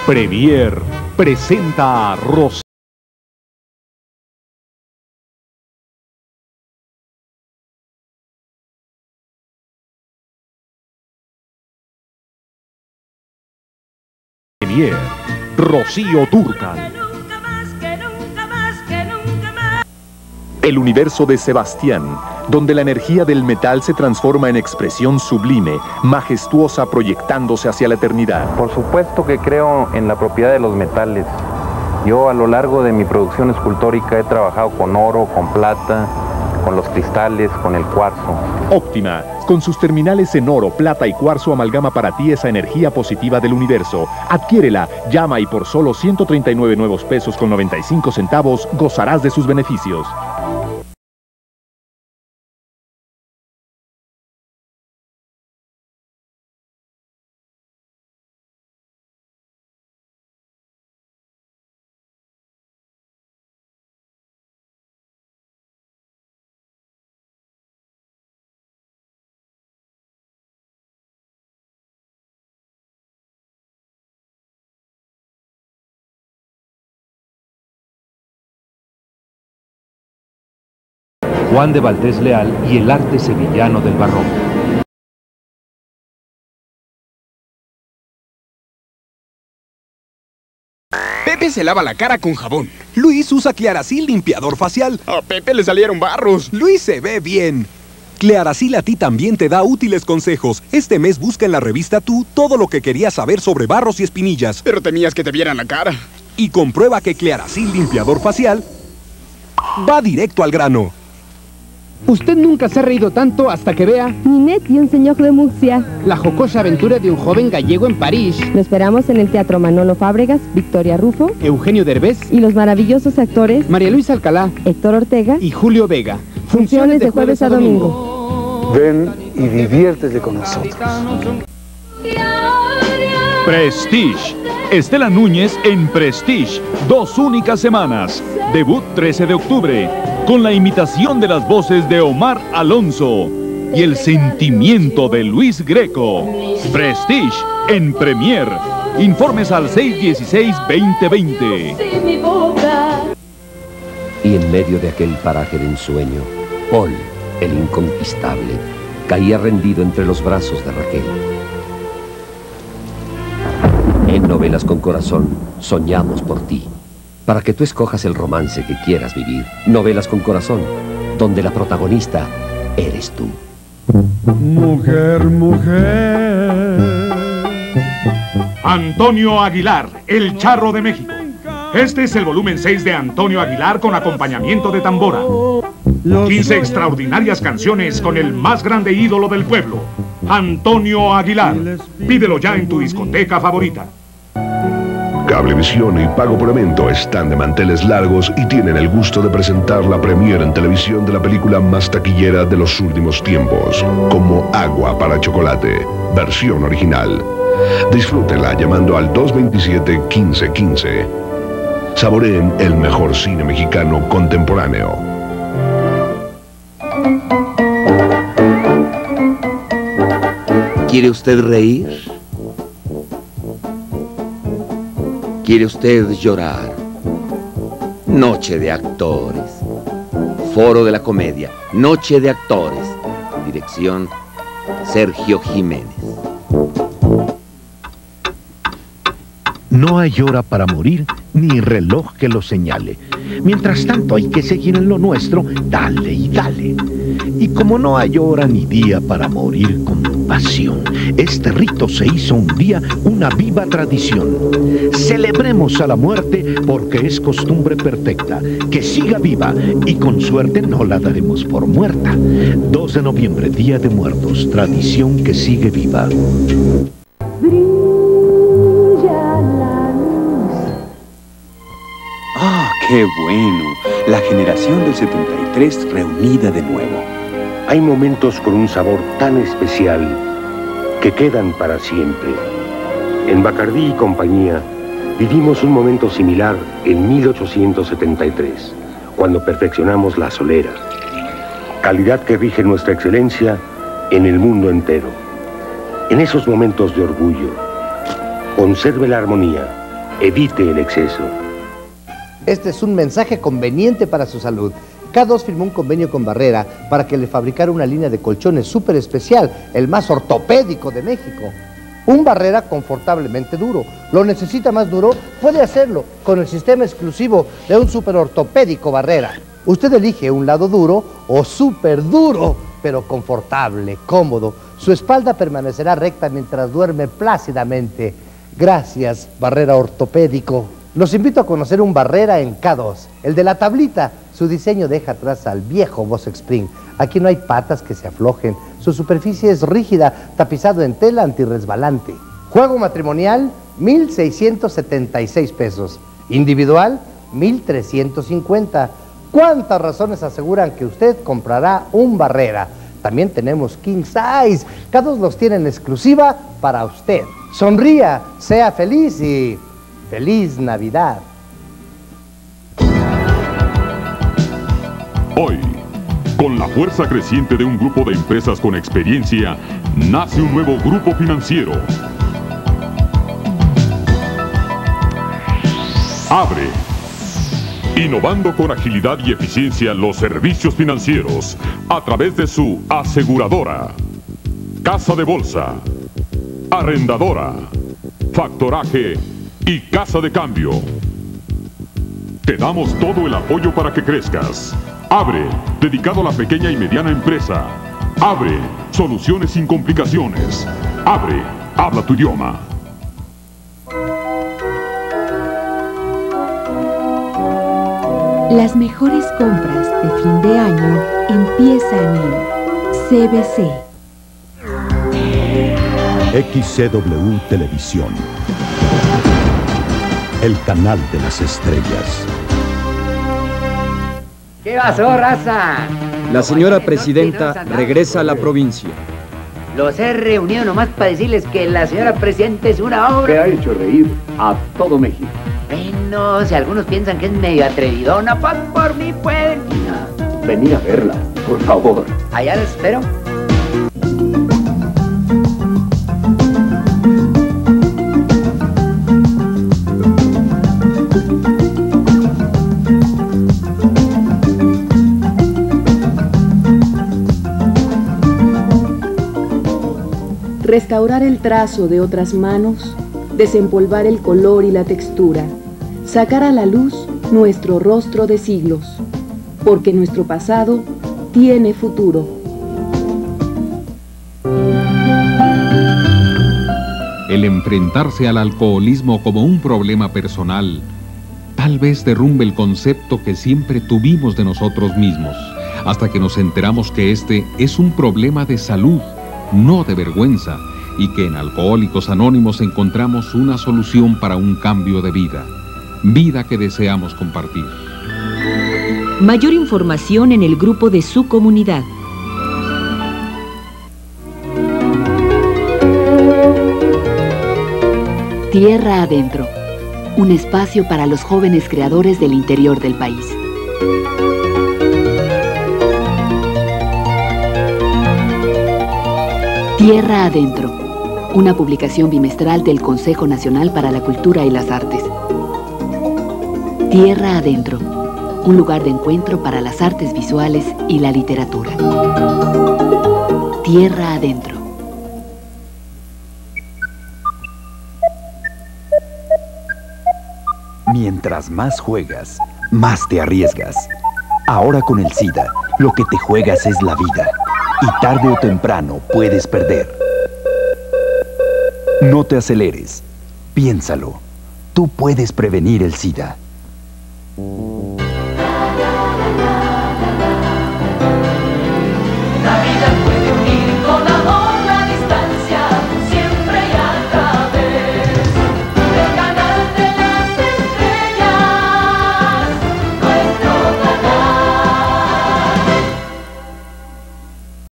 Premier presenta a Rocío Dúrcal. El universo de Sebastián, donde la energía del metal se transforma en expresión sublime, majestuosa, proyectándose hacia la eternidad. Por supuesto que creo en la propiedad de los metales. Yo a lo largo de mi producción escultórica he trabajado con oro, con plata, con los cristales, con el cuarzo. Óptima, con sus terminales en oro, plata y cuarzo, amalgama para ti esa energía positiva del universo. Adquiérela, llama y por solo 139 nuevos pesos con 95 centavos gozarás de sus beneficios. Juan de Valdés Leal y el arte sevillano del barroco. Pepe se lava la cara con jabón. Luis usa Clearasil limpiador facial. A Pepe le salieron barros. Luis se ve bien. Clearasil a ti también te da útiles consejos. Este mes busca en la revista Tú todo lo que querías saber sobre barros y espinillas. Pero temías que te vieran la cara. Y comprueba que Clearasil limpiador facial va directo al grano. Usted nunca se ha reído tanto hasta que vea Ninette y un señor de Murcia. la jocosa aventura de un joven gallego en París. Lo esperamos en el Teatro Manolo Fábregas, Victoria Rufo Eugenio Derbez, y los maravillosos actores María Luisa Alcalá Héctor Ortega. y Julio Vega. Funciones de jueves a domingo. Ven y diviértete con nosotros. Prestige. Estela Núñez en Prestige. 2 únicas semanas. Debut 13 de octubre. Con la imitación de las voces de Omar Alonso y el sentimiento de Luis Greco. Prestige en Premier. Informes al 616-2020. Y en medio de aquel paraje de ensueño, Paul, el inconquistable, caía rendido entre los brazos de Raquel. En Novelas con Corazón, soñamos por ti, para que tú escojas el romance que quieras vivir. Novelas con Corazón, donde la protagonista eres tú. Mujer, mujer. Antonio Aguilar, el Charro de México. Este es el volumen 6 de Antonio Aguilar con acompañamiento de tambora. 15 extraordinarias canciones con el más grande ídolo del pueblo, Antonio Aguilar. Pídelo ya en tu discoteca favorita. Cablevisión y Pago por Evento están de manteles largos y tienen el gusto de presentar la premiere en televisión de la película más taquillera de los últimos tiempos, Como Agua para Chocolate, versión original. Disfrútenla llamando al 227-1515. Saboreen el mejor cine mexicano contemporáneo. ¿Quiere usted reír? ¿Quiere usted llorar? Noche de Actores. Foro de la Comedia. Noche de Actores. Dirección Sergio Jiménez. No hay hora para morir, ni reloj que lo señale. Mientras tanto hay que seguir en lo nuestro, dale y dale. Y como no hay hora ni día para morir con pasión, este rito se hizo un día una viva tradición. Celebremos a la muerte porque es costumbre perfecta, que siga viva y con suerte no la daremos por muerta. 2 de noviembre, Día de Muertos, tradición que sigue viva. ¡Ah, qué bueno! La generación del 73 reunida de nuevo. Hay momentos con un sabor tan especial que quedan para siempre. En Bacardí y compañía vivimos un momento similar en 1873, cuando perfeccionamos la solera. Calidad que rige nuestra excelencia en el mundo entero. En esos momentos de orgullo, conserve la armonía, Evite el exceso. Este es un mensaje conveniente para su salud. K2 firmó un convenio con Barrera para que le fabricara una línea de colchones súper especial, el más ortopédico de México. Un Barrera confortablemente duro. ¿Lo necesita más duro? Puede hacerlo con el sistema exclusivo de un súper ortopédico Barrera. Usted elige un lado duro o súper duro, pero confortable, cómodo. Su espalda permanecerá recta mientras duerme plácidamente. Gracias, Barrera ortopédico. Los invito a conocer un Barrera en K2, el de la tablita. Su diseño deja atrás al viejo Boss Spring. Aquí no hay patas que se aflojen. Su superficie es rígida, tapizado en tela antirresbalante. Juego matrimonial, 1,676 pesos. Individual, 1,350. ¿Cuántas razones aseguran que usted comprará un Barrera? También tenemos King Size. K2 los tiene en exclusiva para usted. Sonría, sea feliz y ¡feliz Navidad! Hoy, con la fuerza creciente de un grupo de empresas con experiencia, nace un nuevo grupo financiero. Abre, innovando con agilidad y eficiencia los servicios financieros a través de su aseguradora, casa de bolsa, arrendadora, factoraje y casa de cambio. Te damos todo el apoyo para que crezcas. Abre, dedicado a la pequeña y mediana empresa. Abre, soluciones sin complicaciones. Abre, habla tu idioma. Las mejores compras de fin de año empiezan en CBC. XCW Televisión. El canal de las estrellas. ¿Qué pasó, raza? La señora presidenta regresa a la provincia. Los he reunido nomás para decirles que la señora presidenta es una obra que ha hecho reír a todo México. Bueno, si algunos piensan que es medio atrevidona, pues por mí pueden venir a verla, por favor. Allá los espero. Restaurar el trazo de otras manos, desempolvar el color y la textura, sacar a la luz nuestro rostro de siglos, porque nuestro pasado tiene futuro. El enfrentarse al alcoholismo como un problema personal, tal vez derrumbe el concepto que siempre tuvimos de nosotros mismos, hasta que nos enteramos que este es un problema de salud, no de vergüenza, y que en Alcohólicos Anónimos encontramos una solución para un cambio de vida, vida que deseamos compartir. Mayor información en el grupo de su comunidad. Tierra Adentro, un espacio para los jóvenes creadores del interior del país. Tierra Adentro, una publicación bimestral del Consejo Nacional para la Cultura y las Artes. Tierra Adentro, un lugar de encuentro para las artes visuales y la literatura. Tierra Adentro. Mientras más juegas, más te arriesgas. Ahora con el SIDA, lo que te juegas es la vida. Y tarde o temprano puedes perder. No te aceleres. Piénsalo. Tú puedes prevenir el SIDA.